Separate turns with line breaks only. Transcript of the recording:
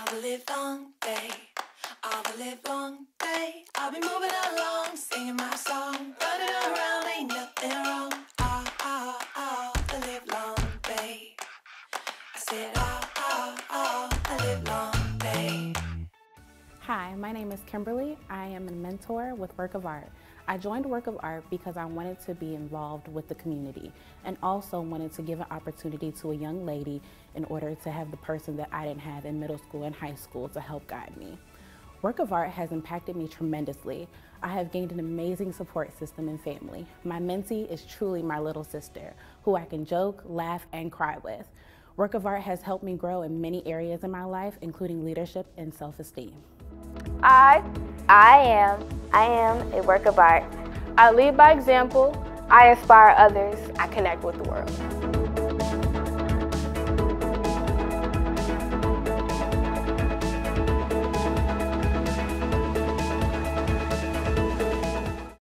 the live long day, all the live long day. I'll be moving along, singing my song, running around, ain't nothing wrong. All the live long day. I said all the live long day.
Hi, my name is Kimberly. I am a mentor with Work of Art. I joined Work of Art because I wanted to be involved with the community and also wanted to give an opportunity to a young lady in order to have the person that I didn't have in middle school and high school to help guide me. Work of Art has impacted me tremendously. I have gained an amazing support system and family. My mentee is truly my little sister, who I can joke, laugh, and cry with. Work of Art has helped me grow in many areas in my life, including leadership and self-esteem.
I am a work of art.
I lead by example.
I inspire others. I connect with the world.